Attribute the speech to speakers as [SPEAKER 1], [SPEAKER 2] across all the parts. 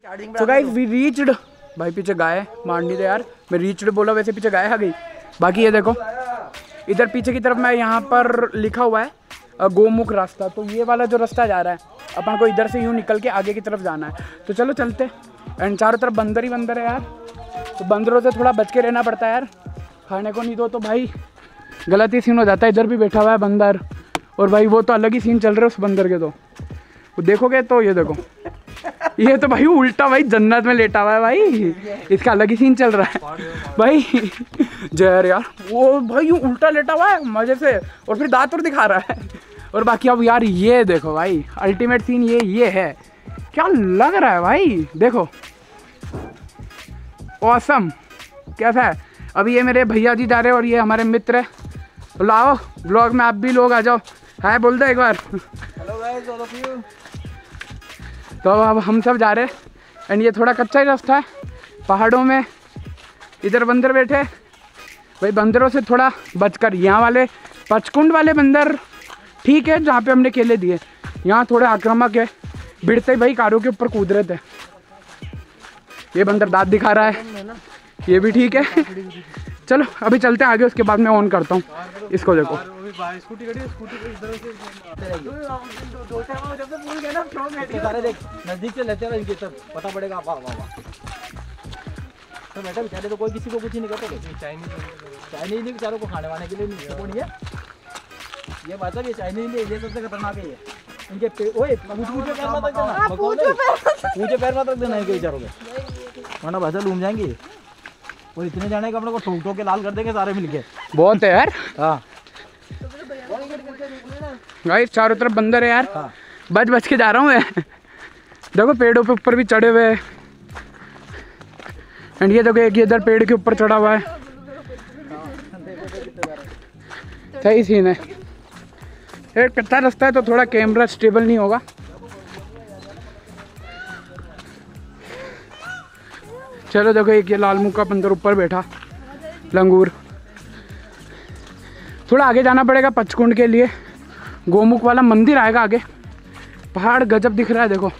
[SPEAKER 1] So guys we reached. भाई पीछे गाय मारनी दे यार, मैं रीच्ड बोला वैसे पीछे गाय आ गई। बाकी ये देखो इधर पीछे की तरफ मैं यहाँ पर लिखा हुआ है गोमुख रास्ता, तो ये वाला जो रास्ता जा रहा है अपन को इधर से यूँ निकल के आगे की तरफ जाना है। तो चलो चलते। एंड चारों तरफ बंदर ही बंदर है यार, तो बंदरों से थोड़ा बच के रहना पड़ता है यार, खाने को नहीं दो तो भाई गलत ही सीन हो जाता है। इधर भी बैठा हुआ है बंदर, और भाई वो तो अलग ही सीन चल रहे हैं उस बंदर के। तो देखोगे तो ये देखो, ये तो भाई उल्टा भाई जन्नत में लेटा हुआ है भाई, इसका अलग ही सीन चल रहा है भाई। जहर यार वो भाई उल्टा लेटा हुआ है मजे से, और फिर दांत और दिखा रहा है। और बाकी अब यार ये देखो भाई अल्टीमेट सीन ये है, क्या लग रहा है भाई, देखो ऑसम कैसा है। अभी ये मेरे भैया जी जा रहे हैं और ये हमारे मित्र है, तो लाओ ब्लॉग में आप भी लोग आ जाओ, हाय बोल दो एक बार। Hello guys all of you. तो अब हम सब जा रहे हैं, एंड ये थोड़ा कच्चा ही रास्ता है पहाड़ों में, इधर बंदर बैठे भाई, बंदरों से थोड़ा बचकर। यहाँ वाले पचकुंड वाले बंदर ठीक है जहाँ पे हमने केले दिए, यहाँ थोड़े आक्रामक है, भिड़ते ही भाई कारों के ऊपर कूद रहे थे। ये बंदर दांत दिखा रहा है, ये भी ठीक है। चलो अभी चलते हैं आगे, उसके बाद मैं ऑन करता हूँ इसको। देखो
[SPEAKER 2] नजदीक से लेते हैं तब पता पड़ेगा। वाह वाह वाह, तो बेटा बेचारे तो कोई किसी को कुछ नहीं कहते, चाइनीज नहीं बेचारों को खाने वाने के लिए नहीं कौन है ये बात है। ये चाइनीज नहीं, ये सबसे खतरनाक है ये। इनके ओए पूछे पैर मत रख देना इनके बेचारों के, वरना भाषा लूम जाएंगे। और इतने जाने का अपने को ठोक ठोक के लाल कर देंगे सारे मिलके।
[SPEAKER 1] बहुत है यार।
[SPEAKER 2] हाँ
[SPEAKER 1] गाइस चारों तरफ बंदर है यार। हाँ। बच बच के जा रहा हूँ मैं। देखो पेड़ों पे ऊपर भी चढ़े हुए हैं, एंड ये देखो एक इधर पेड़ के ऊपर चढ़ा हुआ है। सही सीन है। एक कच्चा रास्ता है तो थोड़ा कैमरा स्टेबल नहीं होगा। चलो देखो एक ये लाल मुंह का बंदर ऊपर बैठा लंगूर। थोड़ा आगे जाना पड़ेगा पचकुंड के लिए, गोमुख वाला मंदिर आएगा आगे। पहाड़ गजब दिख रहा है, देखो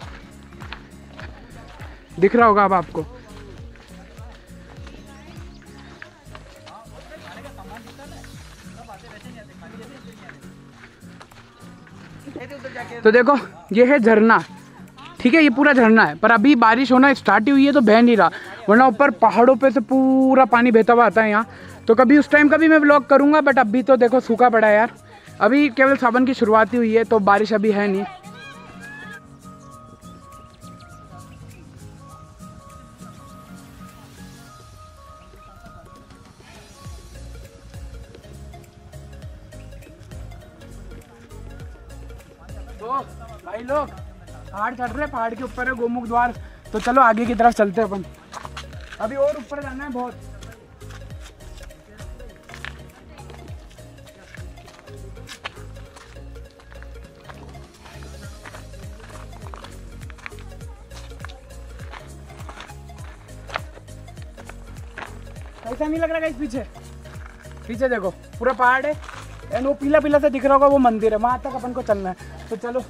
[SPEAKER 1] दिख रहा होगा अब आपको। तो देखो ये है झरना, ठीक है ये पूरा झरना है, पर अभी बारिश होना स्टार्ट ही हुई है तो बह नहीं रहा, वरना ऊपर पहाड़ों पे से पूरा पानी बहता हुआ आता है यहाँ। तो कभी उस टाइम का भी मैं व्लॉग करूँगा, बट अभी तो देखो सूखा पड़ा है यार। अभी केवल सावन की शुरुआत ही हुई है तो बारिश अभी है नहीं। तो भाई लोग पहाड़ चढ़ रहे, पहाड़ के ऊपर है गोमुख द्वार, तो चलो आगे की तरफ चलते हैं अपन। अभी और ऊपर जाना है बहुत। ऐसा नहीं लग रहा गाइस, पीछे देखो पूरा पहाड़ है, एंड वो पीला पीला सा दिख रहा होगा वो मंदिर है, वहां तक अपन को चलना है। तो चलो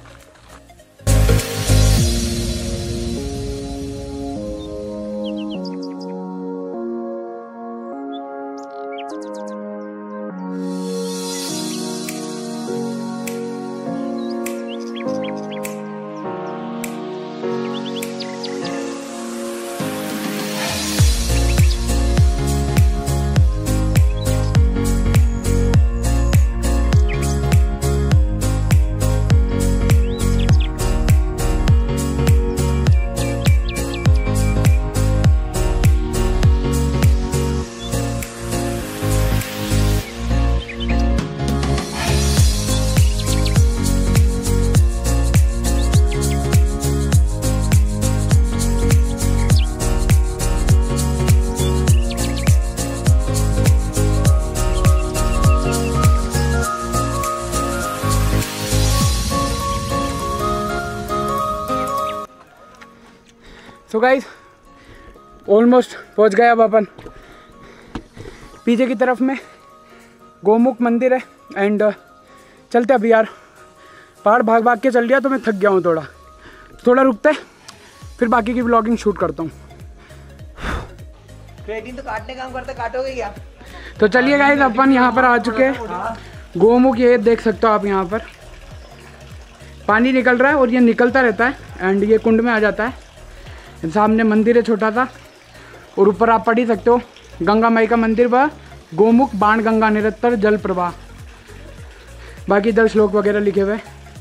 [SPEAKER 1] गाइस ऑलमोस्ट पहुंच गए अब अपन। पीछे की तरफ में गोमुख मंदिर है, एंड चलते अभी यार। पहाड़ भाग भाग के चल लिया तो मैं थक गया हूँ, थोड़ा रुकते फिर बाकी की व्लॉगिंग शूट करता हूँ।
[SPEAKER 2] क्रेडिट तो काटने काम करते, काटोगे क्या?
[SPEAKER 1] तो चलिए गाइस, अपन यहाँ पर आ चुके हैं। गोमुख ये देख सकते हो आप, यहाँ पर पानी निकल रहा है और ये निकलता रहता है एंड ये कुंड में आ जाता है। सामने मंदिर है छोटा सा, और ऊपर आप पढ़ ही सकते हो गंगा माई का मंदिर व गोमुख बाण गंगा निरंतर जल प्रवाह। बाकी इधर श्लोक वगैरह लिखे हुए।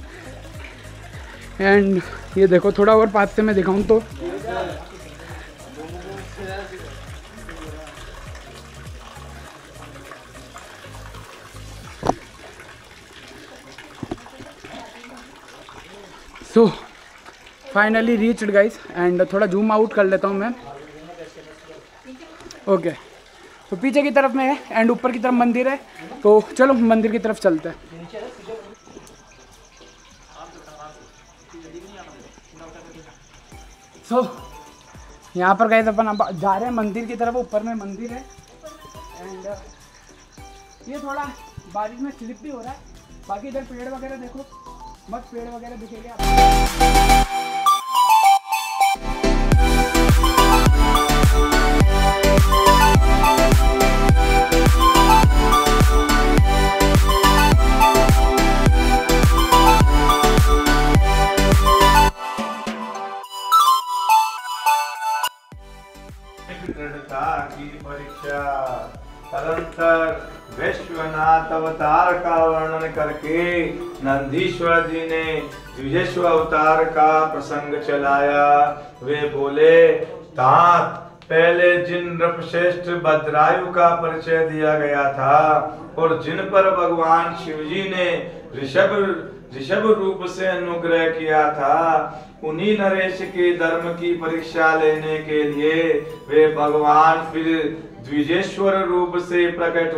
[SPEAKER 1] एंड ये देखो, थोड़ा और पास से मैं दिखाऊं तो so finally reached guys. And थोड़ा जूम आउट कर लेता हूँ मैं। ओके, तो पीछे की तरफ में है एंड ऊपर की तरफ मंदिर है। तो चलो मंदिर की तरफ चलते हैं। सो यहाँ पर गाइस अपन जा रहे हैं मंदिर की तरफ। ऊपर में मंदिर है एंड ये थोड़ा बारिश में स्लिप भी हो रहा है। बाकी इधर पेड़ वगैरह देखो, मस्त पेड़ वगैरह दिखेंगे आपको।
[SPEAKER 3] दृढ़ता की परीक्षा तदंतर विश्वनाथ अवतार का वर्णन करके नंदीश्वर जी ने द्विजेश्वर अवतार का प्रसंग चलाया। वे बोले, तात पहले जिन नृपश्रेष्ठ भद्रायु का परिचय दिया गया था और जिन पर भगवान शिव जी ने ऋषभ रूप से अनुग्रह किया था, उन्हीं नरेश के धर्म की परीक्षा लेने के लिए वे भगवान फिर द्विजेश्वर रूप से प्रकट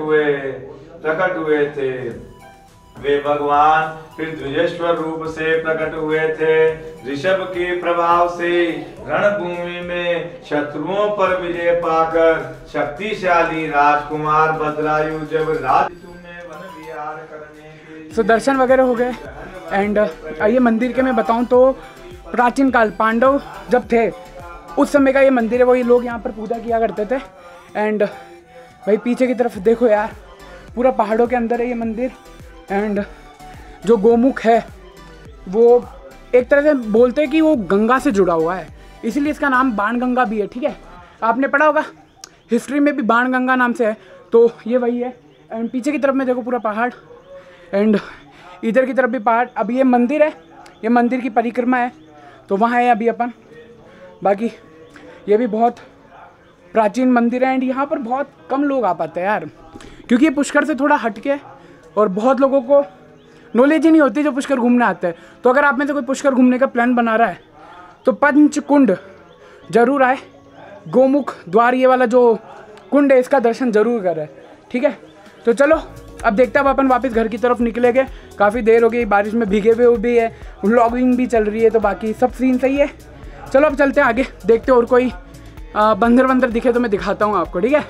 [SPEAKER 3] हुए थे। वे भगवान फिर द्विजेश्वर रूप से प्रकट हुए थे। ऋषभ के प्रभाव से रणभूमि में शत्रुओं पर विजय पाकर शक्तिशाली राजकुमार भद्रायु जब राजऋतु में वन विहार करने के
[SPEAKER 1] दर्शन वगैरह हो गए। एंड ये मंदिर के मैं बताऊं तो प्राचीन काल पांडव जब थे उस समय का ये मंदिर है। वही लोग यहाँ पर पूजा किया करते थे। एंड भाई पीछे की तरफ देखो यार, पूरा पहाड़ों के अंदर है ये मंदिर। एंड जो गोमुख है वो एक तरह से बोलते हैं कि वो गंगा से जुड़ा हुआ है, इसीलिए इसका नाम बाण गंगा भी है। ठीक है, आपने पढ़ा होगा हिस्ट्री में भी बाण गंगा नाम से है, तो ये वही है। एंड पीछे की तरफ में देखो पूरा पहाड़, एंड इधर की तरफ भी पहाड़। अब ये मंदिर है, ये मंदिर की परिक्रमा है, तो वहाँ है अभी अपन। बाकी ये भी बहुत प्राचीन मंदिर है एंड यहाँ पर बहुत कम लोग आ पाते हैं यार, क्योंकि ये पुष्कर से थोड़ा हटके है और बहुत लोगों को नॉलेज ही नहीं होती जो पुष्कर घूमने आते हैं। तो अगर आप में से कोई पुष्कर घूमने का प्लान बना रहा है तो पंचकुंड जरूर आए। गोमुख द्वार ये वाला जो कुंड है इसका दर्शन जरूर करें। ठीक है, तो चलो अब देखते हैं, अब अपन वापस घर की तरफ निकलेंगे। काफ़ी देर हो गई, बारिश में भीगे हुए भी है, व्लॉगिंग भी चल रही है, तो बाकी सब सीन सही है। चलो अब चलते हैं आगे, देखते हैं और कोई बंदर वंदर दिखे तो मैं दिखाता हूँ आपको। ठीक है,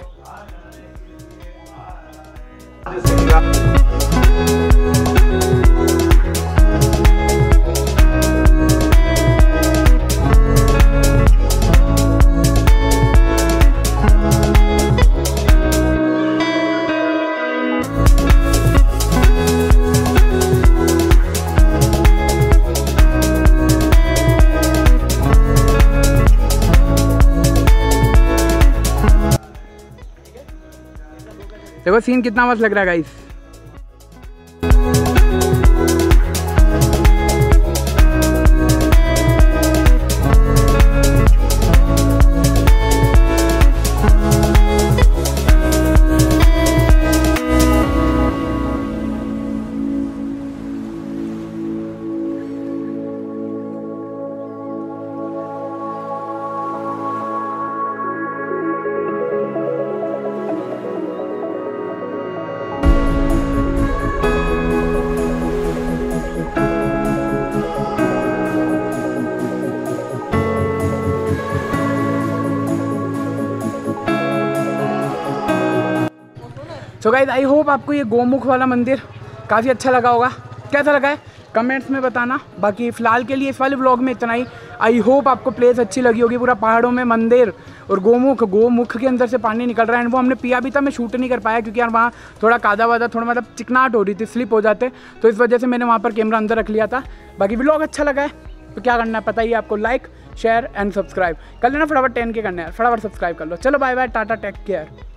[SPEAKER 1] देखो सीन कितना मस्त लग रहा है guys. So guys I hope आपको ये गोमुख वाला मंदिर काफ़ी अच्छा लगा होगा। कैसा लगा है कमेंट्स में बताना। बाकी फ़िलहाल के लिए इस वाले व्लॉग में इतना ही। आई होप आपको प्लेस अच्छी लगी होगी। पूरा पहाड़ों में मंदिर और गोमुख के अंदर से पानी निकल रहा है। एंड वो हमने पिया भी था, मैं शूट नहीं कर पाया क्योंकि यार वहाँ थोड़ा कादा वादा थोड़ा मतलब चिकनाहट हो रही थी, स्लिप हो जाते, तो इस वजह से मैंने वहाँ पर कैमरा अंदर रख लिया था। बाकी व्लॉग अच्छा लगा है तो क्या करना है पता ही है आपको, लाइक शेयर एंड सब्सक्राइब कर लेना। फटाफट 10K करना है, फटाफट सब्सक्राइब कर लो। चलो bye bye, tata, take care.